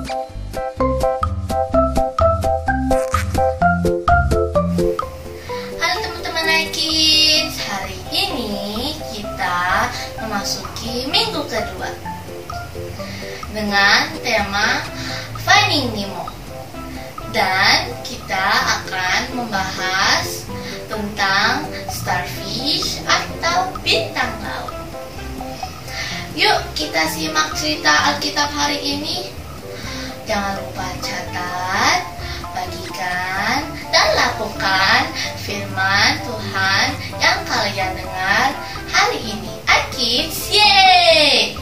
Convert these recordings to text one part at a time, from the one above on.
Halo teman-teman iKids, hari ini kita memasuki minggu kedua dengan tema Finding Nemo. Dan kita akan membahas tentang starfish atau bintang laut. Yuk kita simak cerita Alkitab hari ini. Jangan lupa catat, bagikan, dan lakukan firman Tuhan yang kalian dengar hari ini. iKids, yeay!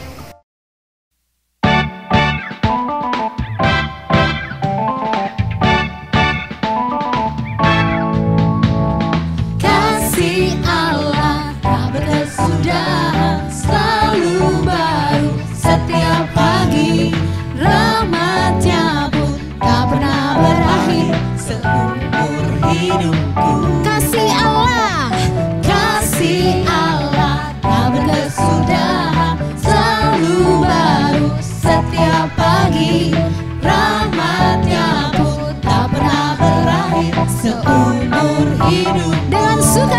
Dengan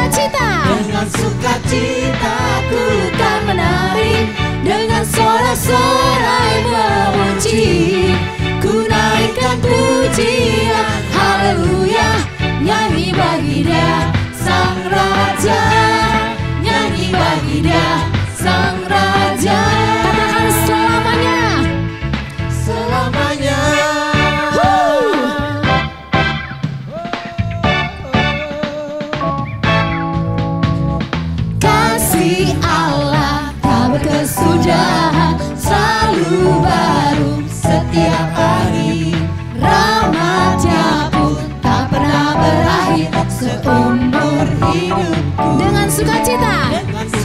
sukacita ku kan menari, dengan sorak-sorai memuji, ku naikkan pujian, haleluya, nyanyi bagi Dia Sang Raja, nyanyi bagi Dia Sang Raja. Katakan selamanya, selamanya. Kesudahan selalu baru setiap hari, rahmat-Nya pun tak pernah berakhir seumur hidupku. Dengan sukacita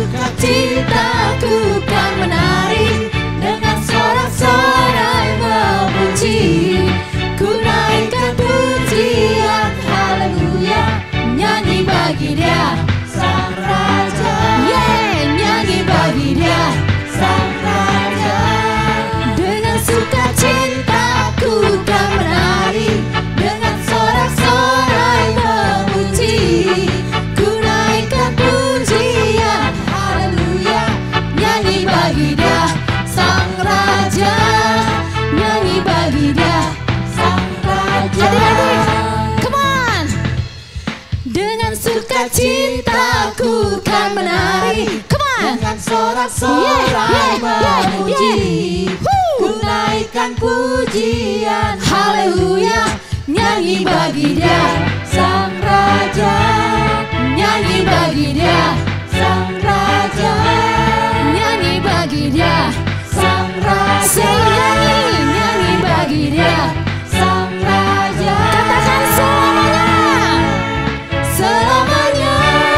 ku kan menari, dengan sorak-sorai memuji, ku naikkan pujian, haleluya, nyanyi bagi Dia Sang Raja, nyanyi bagi Dia Sang Raja. Dengan sukacita ku kan menari, dengan sorak-sorai memuji, ku naikkan pujian, haleluya, nyanyi bagi Dia Sang Raja, nyanyi bagi Dia Sang Raja. Adik-adik, come on. Dengan sukacita ku kan menari, dengan sorak-sorai memuji, ku naikkan pujian, haleluya, nyanyi bagi Dia Sang Raja, nyanyi bagi Dia Sang Raja, nyanyi bagi Dia Sang Raja, nyanyi bagi Dia Sang Raja. Katakan selamanya, selamanya.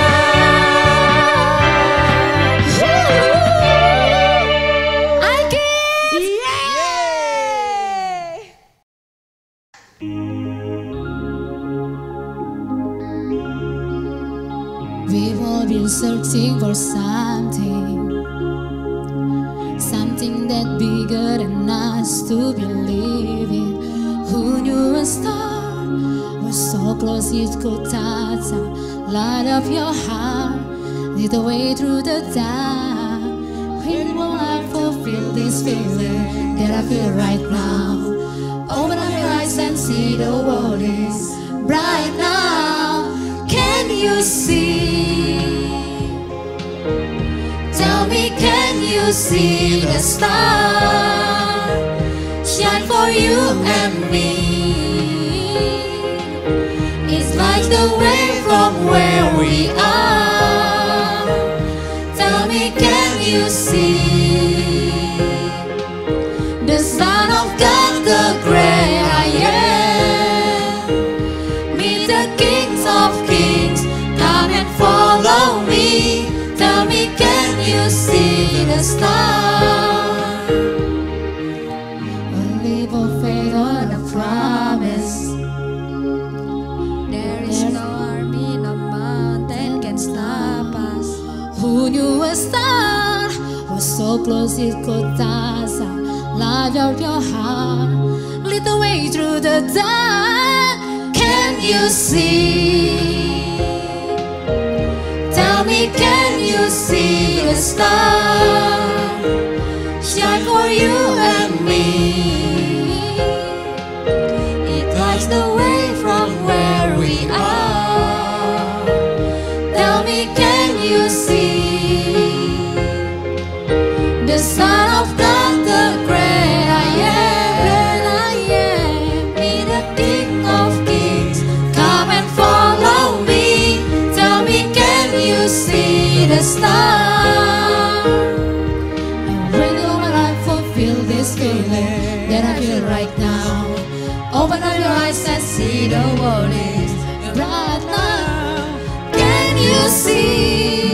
We've all been searching for something that bigger than us to believe in. Who knew a star was so close it could touch the light of your heart, lead the way through the dark. When will I fulfill this feeling that I feel right now? Open up your eyes and see the world is bright now. Can you see? Tell me, can you see the star shine for you and me? It's like the way from where we are. Tell me, can you see the Son of God, the great I am? Meet the kings of kings, come and follow me. Tell me, can you see the star? A leap of faith on a promise. There is no army, no mountain can stop us. Who knew a star was so close it could touch the light of your heart, the dark. Can you see? Tell me, can you see the star shine for you and me? It lights the way from where we are. Tell me, can you see the Son of God, the great I am, be the King of Kings, come and follow me. Tell me, can you see the star? I'm ready all my life, fulfill this feeling that I feel right now. Open up your eyes and see the world is bright now. Can you see?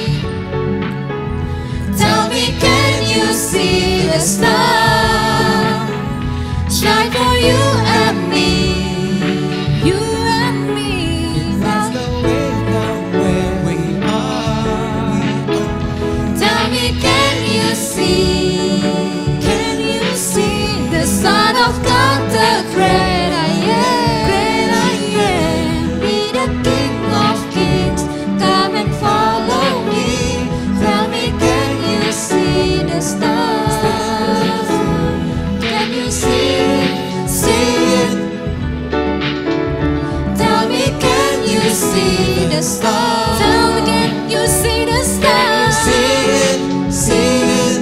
Tell me, can you see the star shine for you and me? You and me. That's the way from where we are. Tell me, can you see? Can you see the Son of God, the great I am? Great I am. Be the King of Kings. Come and follow me. Tell me, can you see the star? Can you see it? See it? Tell me, can you see the star? Tell me, can you see the star? See it, see it.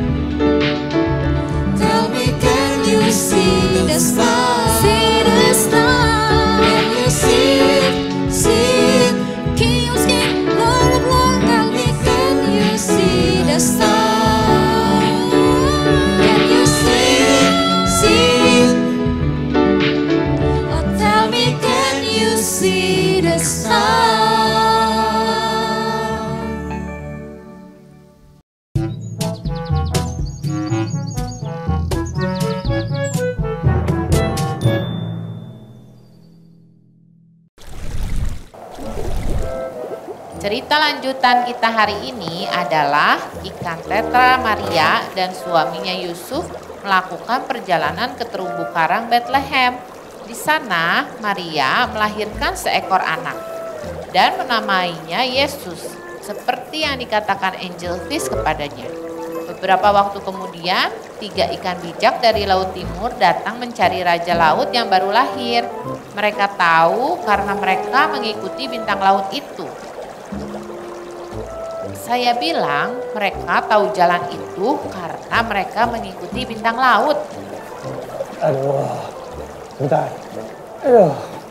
Tell me, can you see the star? See the star. Can you see it? See it? King of Kings, Lord of Lords. Tell me, can you see the star? Can you see it? See it? Oh, tell me, can you see the star? Cerita lanjutan kita hari ini adalah ikan tetra Maria dan suaminya Yusuf melakukan perjalanan ke terumbu karang Bethlehem. Di sana Maria melahirkan seekor anak dan menamainya Yesus, seperti yang dikatakan angel fish kepadanya. Beberapa waktu kemudian, 3 ikan bijak dari Laut Timur datang mencari Raja Laut yang baru lahir. Mereka tahu karena mereka mengikuti bintang laut itu. Saya bilang mereka tahu jalan itu karena mereka mengikuti bintang laut. Aduh, bentar. Aduh.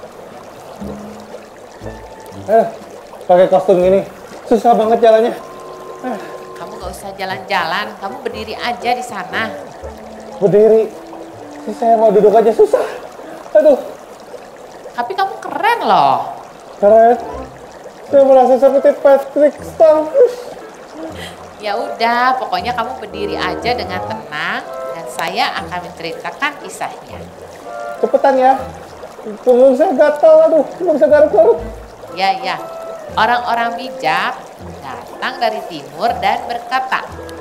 Pakai kostum gini, susah banget jalannya. Kamu gak usah jalan-jalan, kamu berdiri aja di sana. Berdiri, saya mau duduk aja susah. Aduh, Tapi kamu keren loh. keren. Saya merasa seperti Patrick Starfish. Ya udah, pokoknya kamu berdiri aja dengan tenang dan saya akan menceritakan kisahnya. Cepetan ya, punggung saya gatal, aduh, punggung saya garuk-garuk. Ya. Orang-orang bijak datang dari timur dan berkata,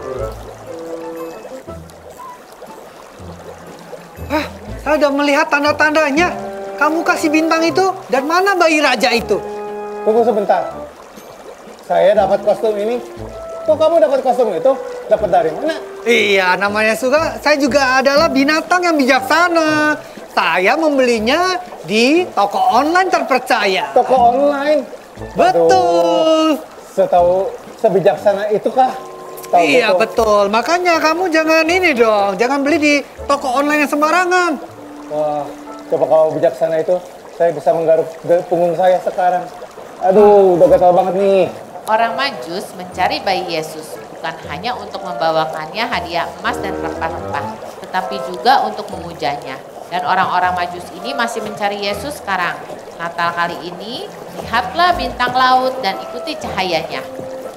Saya udah melihat tanda-tandanya. Kamu kasih bintang itu dan mana bayi raja itu? Tunggu sebentar. Saya dapat kostum ini. Kok kamu dapat kostum itu? Dapat dari mana? Iya, namanya saya juga adalah binatang yang bijaksana. Saya membelinya di toko online terpercaya. Toko online. Betul. Setahu sebijaksana itu kah? Tahu Iya, betul. Makanya kamu jangan ini dong. Jangan beli di toko online yang sembarangan. Wah, coba kalau bijaksana itu, saya bisa menggaruk punggung saya sekarang. Aduh, udah gatal banget nih. orang Majus mencari bayi Yesus bukan hanya untuk membawakannya hadiah emas dan rempah-rempah, tetapi juga untuk memujanya. Dan orang-orang Majus ini masih mencari Yesus sekarang. Natal kali ini, lihatlah bintang laut dan ikuti cahayanya.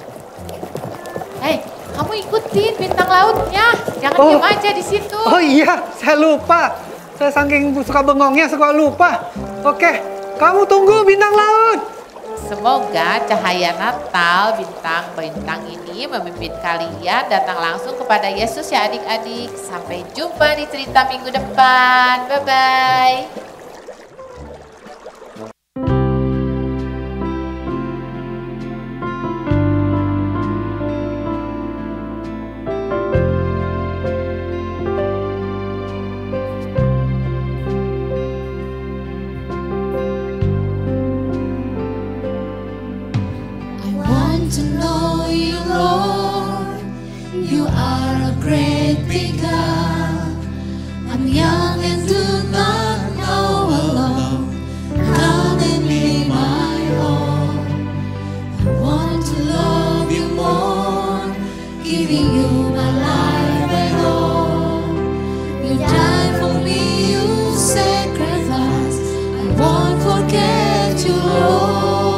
Hei, kamu ikutin bintang lautnya, jangan diam aja di situ. Oh iya, saya lupa. Saya saking suka bengongnya, suka lupa. Oke, kamu tunggu bintang laut. Semoga cahaya Natal bintang-bintang ini memimpin kalian datang langsung kepada Yesus ya adik-adik. Sampai jumpa di cerita minggu depan. Bye-bye. To know you, Lord, you are a great big God. I'm young and do not know alone. Come and be my all. I want to love you more, giving you my life and all. You died for me, you sacrificed. I won't forget you, Lord.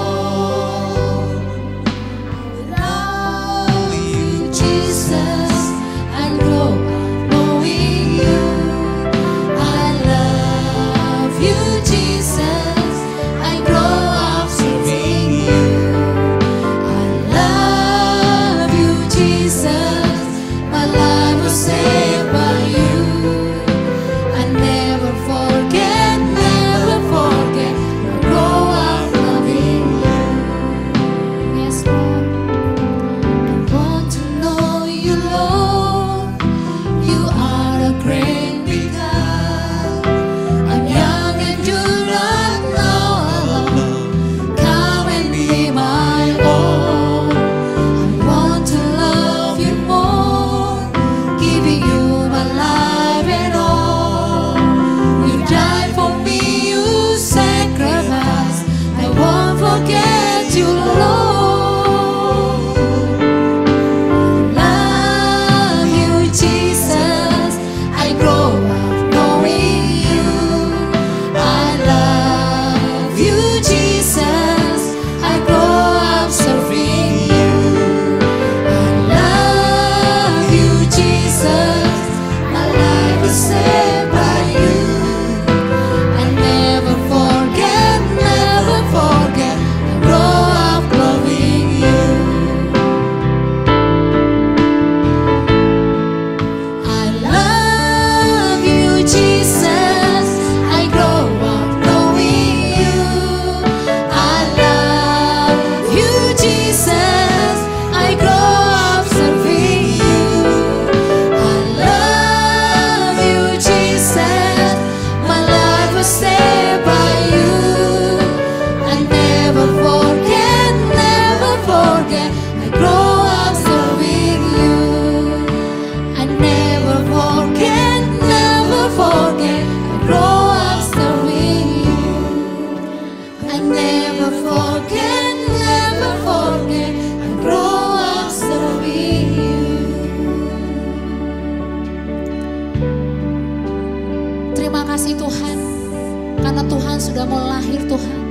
Sudah mau lahir Tuhan.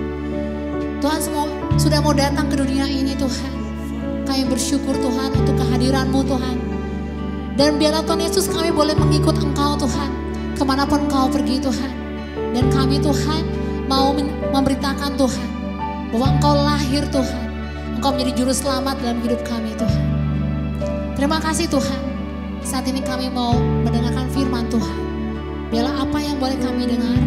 Tuhan sudah mau datang ke dunia ini Tuhan. Kami bersyukur Tuhan untuk kehadiran-Mu Tuhan. Dan biarlah Tuhan Yesus kami boleh mengikut Engkau Tuhan. Kemanapun Engkau pergi Tuhan. Dan kami Tuhan mau memberitakan Tuhan. Bahwa Engkau lahir Tuhan. Engkau menjadi juru selamat dalam hidup kami Tuhan. Terima kasih Tuhan. Saat ini kami mau mendengarkan firman Tuhan. Biarlah apa yang boleh kami dengar.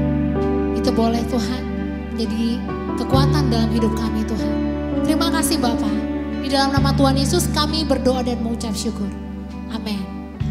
Itu boleh Tuhan menjadi kekuatan dalam hidup kami Tuhan. Terima kasih Bapa. Di dalam nama Tuhan Yesus kami berdoa dan mengucap syukur. Amin.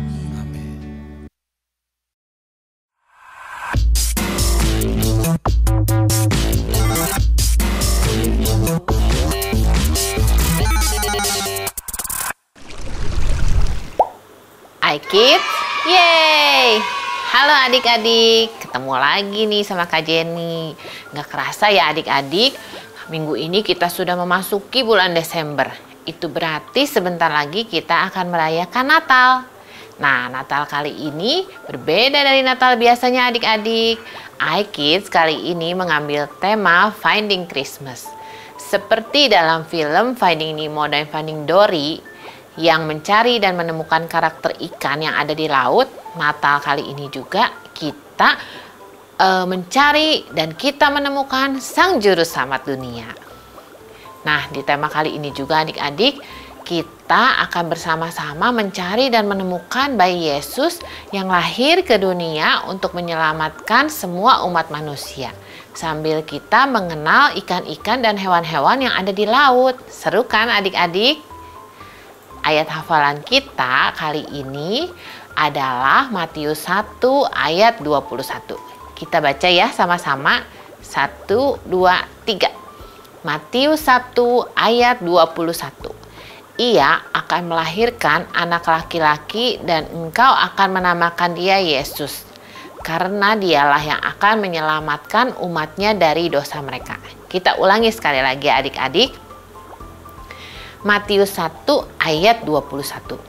Hai kids, yeay! Halo adik-adik, ketemu lagi nih sama Kak Jenny. Gak kerasa ya adik-adik, minggu ini kita sudah memasuki bulan Desember. Itu berarti sebentar lagi kita akan merayakan Natal. Nah, Natal kali ini berbeda dari Natal biasanya adik-adik. iKids kali ini mengambil tema Finding Christmas. Seperti dalam film Finding Nemo dan Finding Dory, yang mencari dan menemukan karakter ikan yang ada di laut, Natal kali ini juga kita mencari dan kita menemukan Sang Juru Selamat dunia. Nah, di tema kali ini juga adik-adik, kita akan bersama-sama mencari dan menemukan bayi Yesus yang lahir ke dunia untuk menyelamatkan semua umat manusia. Sambil kita mengenal ikan-ikan dan hewan-hewan yang ada di laut. Seru kan adik-adik? Ayat hafalan kita kali ini adalah Matius 1 ayat 21. Kita baca ya sama-sama. 1, 2, 3. Matius 1 ayat 21. Ia akan melahirkan anak laki-laki dan engkau akan menamakan dia Yesus. Karena dialah yang akan menyelamatkan umatnya dari dosa mereka. Kita ulangi sekali lagi adik-adik. Matius 1 ayat 21.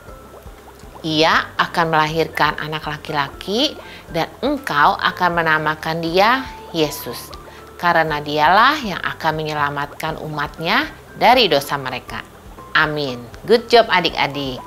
Ia akan melahirkan anak laki-laki dan engkau akan menamakan dia Yesus. Karena dialah yang akan menyelamatkan umatnya dari dosa mereka. Amin. Good job adik-adik.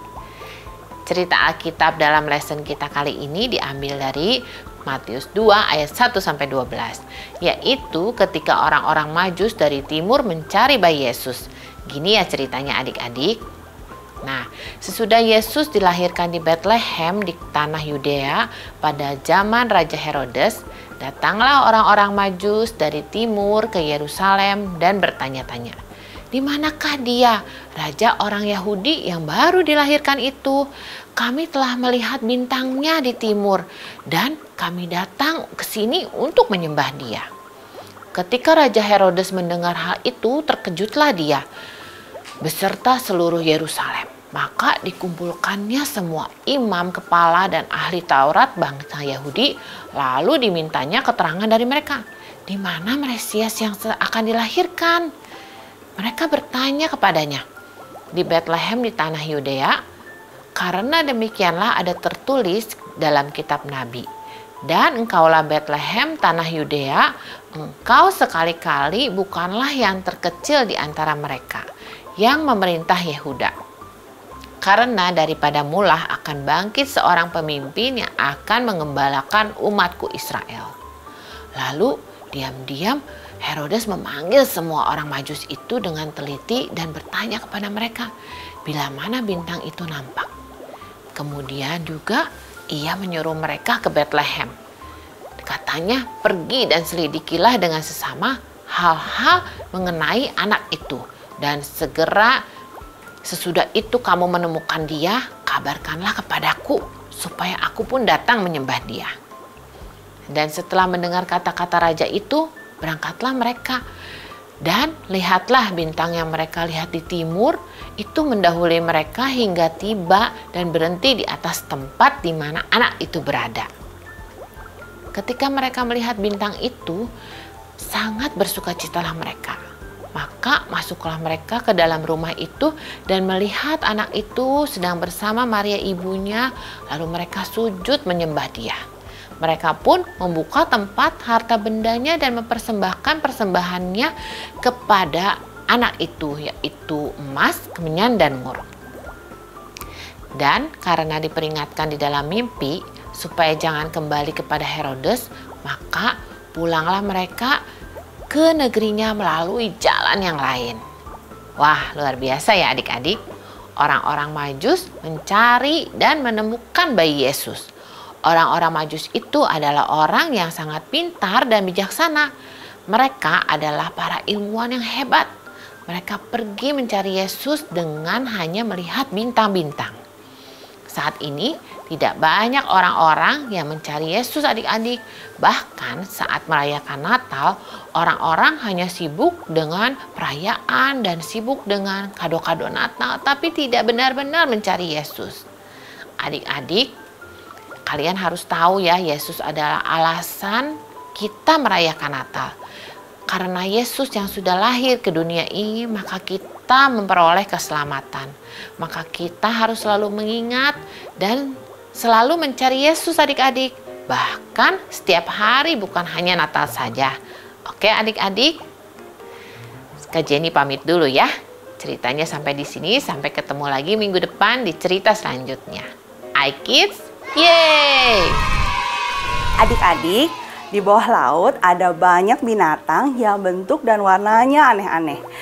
Cerita Alkitab dalam lesson kita kali ini diambil dari Matius 2 ayat 1-12. Yaitu ketika orang-orang Majus dari timur mencari bayi Yesus. Gini ya ceritanya adik-adik. Nah, sesudah Yesus dilahirkan di Bethlehem di tanah Yudea pada zaman Raja Herodes, datanglah orang-orang Majus dari timur ke Yerusalem dan bertanya-tanya, "Di manakah dia, raja orang Yahudi yang baru dilahirkan itu? Kami telah melihat bintangnya di timur dan kami datang ke sini untuk menyembah dia." Ketika Raja Herodes mendengar hal itu, terkejutlah dia beserta seluruh Yerusalem. Maka dikumpulkannya semua imam kepala dan ahli Taurat bangsa Yahudi, lalu dimintanya keterangan dari mereka. Di mana Mesias yang akan dilahirkan? Mereka bertanya kepadanya, di Bethlehem di tanah Yudea, karena demikianlah ada tertulis dalam kitab Nabi. Dan engkaulah Bethlehem tanah Yudea, engkau sekali-kali bukanlah yang terkecil di antara mereka, yang memerintah Yehuda. Karena daripada mulah akan bangkit seorang pemimpin yang akan mengembalakan umatku Israel. Lalu diam-diam Herodes memanggil semua orang Majus itu dengan teliti dan bertanya kepada mereka, bila mana bintang itu nampak. Kemudian juga ia menyuruh mereka ke Bethlehem. Katanya, pergi dan selidikilah dengan sesama hal-hal mengenai anak itu. Dan segera sesudah itu kamu menemukan dia, kabarkanlah kepadaku supaya aku pun datang menyembah dia. Dan setelah mendengar kata-kata raja itu, berangkatlah mereka. Dan lihatlah bintang yang mereka lihat di timur, itu mendahului mereka hingga tiba dan berhenti di atas tempat di mana anak itu berada. Ketika mereka melihat bintang itu, sangat bersukacitalah mereka. Maka masuklah mereka ke dalam rumah itu dan melihat anak itu sedang bersama Maria ibunya, lalu mereka sujud menyembah dia. Mereka pun membuka tempat harta bendanya dan mempersembahkan persembahannya kepada anak itu, yaitu emas, kemenyan, dan mur. Dan karena diperingatkan di dalam mimpi supaya jangan kembali kepada Herodes, maka pulanglah mereka ke negerinya melalui jalan yang lain. Wah, luar biasa ya adik-adik. Orang-orang Majus mencari dan menemukan bayi Yesus. Orang-orang Majus itu adalah orang yang sangat pintar dan bijaksana. Mereka adalah para ilmuwan yang hebat. Mereka pergi mencari Yesus dengan hanya melihat bintang-bintang. Saat ini tidak banyak orang-orang yang mencari Yesus adik-adik. Bahkan saat merayakan Natal, orang-orang hanya sibuk dengan perayaan dan sibuk dengan kado-kado Natal, tapi tidak benar-benar mencari Yesus. Adik-adik, kalian harus tahu ya, Yesus adalah alasan kita merayakan Natal. Karena Yesus yang sudah lahir ke dunia ini, maka kita memperoleh keselamatan. Maka kita harus selalu mengingat dan selalu mencari Yesus adik-adik. Bahkan setiap hari, bukan hanya Natal saja. Oke adik-adik, Kak Jenny pamit dulu ya. Ceritanya sampai di sini, sampai ketemu lagi minggu depan di cerita selanjutnya. iKids, yeay! Adik-adik, di bawah laut ada banyak binatang yang bentuk dan warnanya aneh-aneh.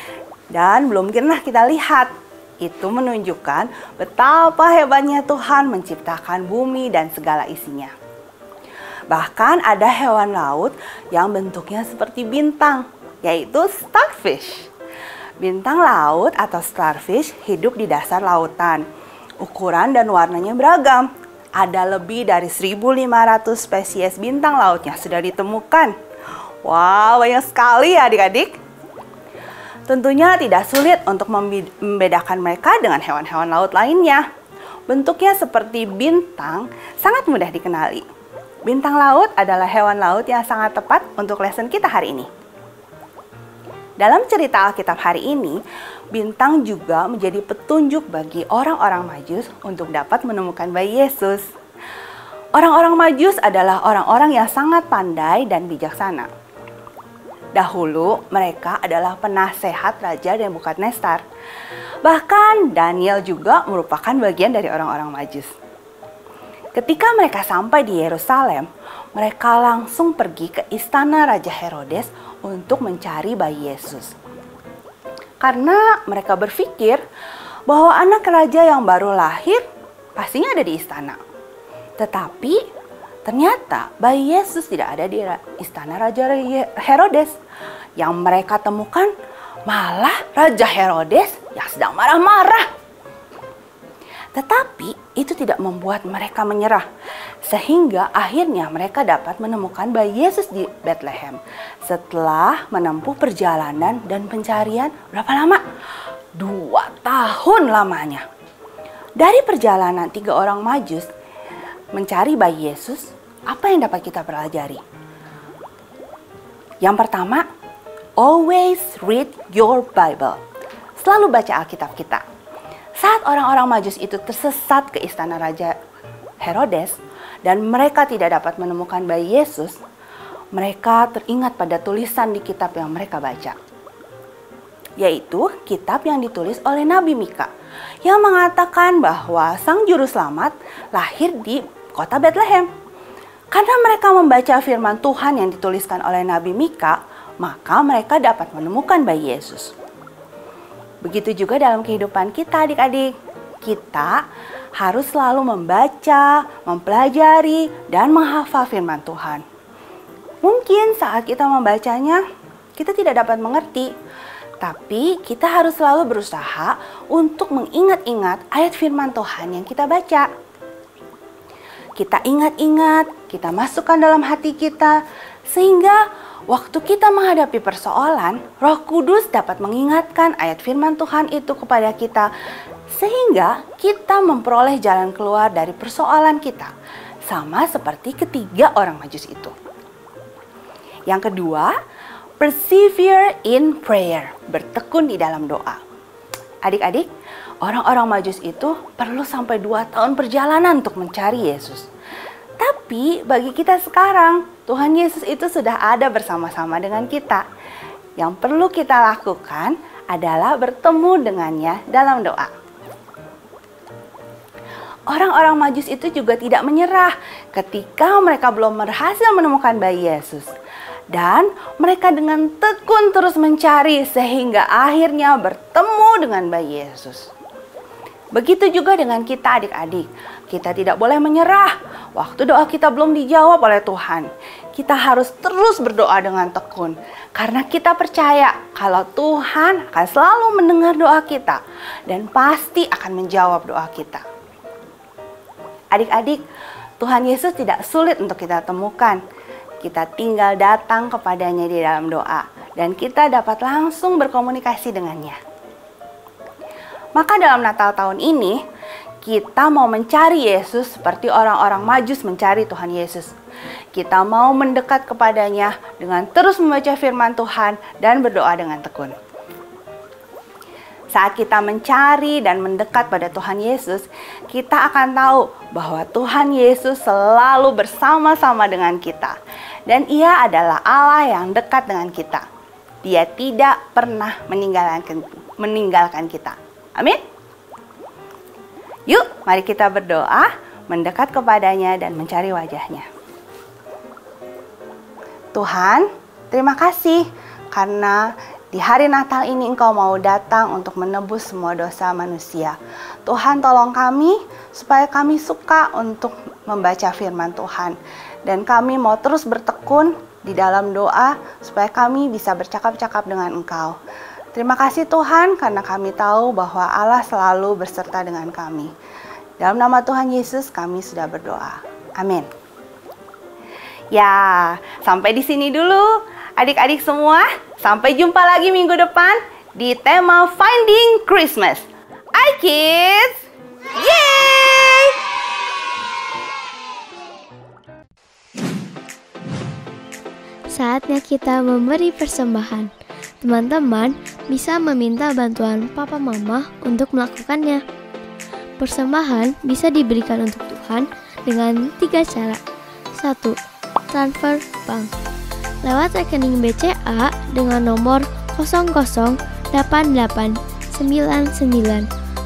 dan belum pernah kita lihat. Itu menunjukkan betapa hebatnya Tuhan menciptakan bumi dan segala isinya. Bahkan ada hewan laut yang bentuknya seperti bintang, yaitu starfish. Bintang laut atau starfish hidup di dasar lautan. Ukuran dan warnanya beragam. Ada lebih dari 1.500 spesies bintang laut yang sudah ditemukan. Wow, banyak sekali ya adik-adik. Tentunya tidak sulit untuk membedakan mereka dengan hewan-hewan laut lainnya. Bentuknya seperti bintang, sangat mudah dikenali. Bintang laut adalah hewan laut yang sangat tepat untuk lesson kita hari ini. Dalam cerita Alkitab hari ini, bintang juga menjadi petunjuk bagi orang-orang Majus untuk dapat menemukan bayi Yesus. Orang-orang Majus adalah orang-orang yang sangat pandai dan bijaksana. Dahulu mereka adalah penasehat Raja Nebukadnezar. Bahkan Daniel juga merupakan bagian dari orang-orang Majus. Ketika mereka sampai di Yerusalem, mereka langsung pergi ke istana Raja Herodes untuk mencari bayi Yesus. Karena mereka berpikir bahwa anak raja yang baru lahir pastinya ada di istana. Tetapi ternyata bayi Yesus tidak ada di istana Raja Herodes. Yang mereka temukan malah Raja Herodes yang sedang marah-marah. Tetapi itu tidak membuat mereka menyerah. Sehingga akhirnya mereka dapat menemukan bayi Yesus di Bethlehem. Setelah menempuh perjalanan dan pencarian berapa lama? 2 tahun lamanya. Dari perjalanan 3 orang Majus mencari bayi Yesus, apa yang dapat kita pelajari? Yang pertama, always read your Bible. Selalu baca Alkitab kita. Saat orang-orang Majus itu tersesat ke istana Raja Herodes dan mereka tidak dapat menemukan bayi Yesus, mereka teringat pada tulisan di kitab yang mereka baca. Yaitu kitab yang ditulis oleh Nabi Mika yang mengatakan bahwa Sang Juru Selamat lahir di kota Bethlehem. Karena mereka membaca firman Tuhan yang dituliskan oleh Nabi Mika, maka mereka dapat menemukan bayi Yesus. Begitu juga dalam kehidupan kita adik-adik. Kita harus selalu membaca, mempelajari, dan menghafal firman Tuhan. Mungkin saat kita membacanya, kita tidak dapat mengerti. Tapi kita harus selalu berusaha untuk mengingat-ingat ayat firman Tuhan yang kita baca. Kita ingat-ingat, kita masukkan dalam hati kita, sehingga waktu kita menghadapi persoalan, Roh Kudus dapat mengingatkan ayat firman Tuhan itu kepada kita, sehingga kita memperoleh jalan keluar dari persoalan kita, sama seperti ketiga orang Majus itu. Yang kedua, persevere in prayer, bertekun di dalam doa. Adik-adik, orang-orang Majus itu perlu sampai 2 tahun perjalanan untuk mencari Yesus. Tapi bagi kita sekarang, Tuhan Yesus itu sudah ada bersama-sama dengan kita. Yang perlu kita lakukan adalah bertemu dengannya dalam doa. Orang-orang Majus itu juga tidak menyerah ketika mereka belum berhasil menemukan bayi Yesus. Dan mereka dengan tekun terus mencari sehingga akhirnya bertemu dengan bayi Yesus. Begitu juga dengan kita adik-adik. Kita tidak boleh menyerah. Waktu doa kita belum dijawab oleh Tuhan, kita harus terus berdoa dengan tekun. Karena kita percaya kalau Tuhan akan selalu mendengar doa kita dan pasti akan menjawab doa kita. Adik-adik, Tuhan Yesus tidak sulit untuk kita temukan. Kita tinggal datang kepadanya di dalam doa dan kita dapat langsung berkomunikasi dengannya. Maka dalam Natal tahun ini, kita mau mencari Yesus seperti orang-orang Majus mencari Tuhan Yesus. Kita mau mendekat kepadanya dengan terus membaca firman Tuhan dan berdoa dengan tekun. Saat kita mencari dan mendekat pada Tuhan Yesus, kita akan tahu bahwa Tuhan Yesus selalu bersama-sama dengan kita. Dan Ia adalah Allah yang dekat dengan kita. Dia tidak pernah meninggalkan kita. Amin. Yuk, mari kita berdoa, mendekat kepadanya dan mencari wajahnya. Tuhan, terima kasih karena Di hari Natal ini Engkau mau datang untuk menebus semua dosa manusia. Tuhan, tolong kami supaya kami suka untuk membaca firman Tuhan. Dan kami mau terus bertekun di dalam doa supaya kami bisa bercakap-cakap dengan Engkau. Terima kasih Tuhan karena kami tahu bahwa Allah selalu berserta dengan kami. Dalam nama Tuhan Yesus kami sudah berdoa. Amin. Ya, sampai di sini dulu adik-adik semua. Sampai jumpa lagi minggu depan di tema Finding Christmas. Hai kids! Yeay! Saatnya kita memberi persembahan. Teman-teman bisa meminta bantuan papa mama untuk melakukannya. Persembahan bisa diberikan untuk Tuhan dengan 3 cara. 1. Transfer bank. Lewat rekening BCA dengan nomor 0088991110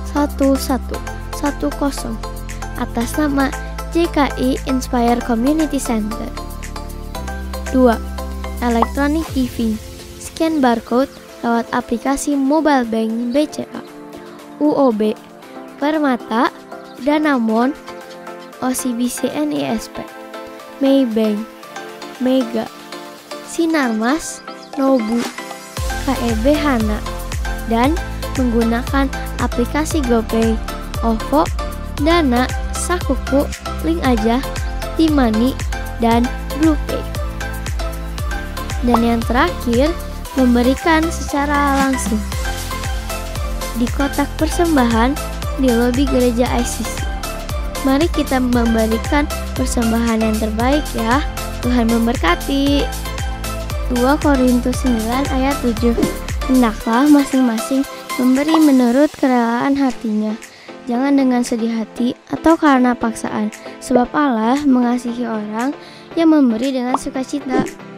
atas nama JKI Inspire Community Center. 2. Electronic giving. Scan barcode lewat aplikasi mobile bank BCA, UOB, Permata, Danamon, OCBC NISP, Maybank, Mega, Sinarmas, Nobu, KEB Hana, dan menggunakan aplikasi GoPay, OVO, Dana, Sakuku, Link Aja, Timani, dan BluePay. Dan yang terakhir, memberikan secara langsung di kotak persembahan di lobi gereja ICC. Mari kita memberikan persembahan yang terbaik ya. Tuhan memberkati. 2 Korintus 9 ayat 7. Hendaklah masing-masing memberi menurut kerelaan hatinya, jangan dengan sedih hati atau karena paksaan, sebab Allah mengasihi orang yang memberi dengan sukacita.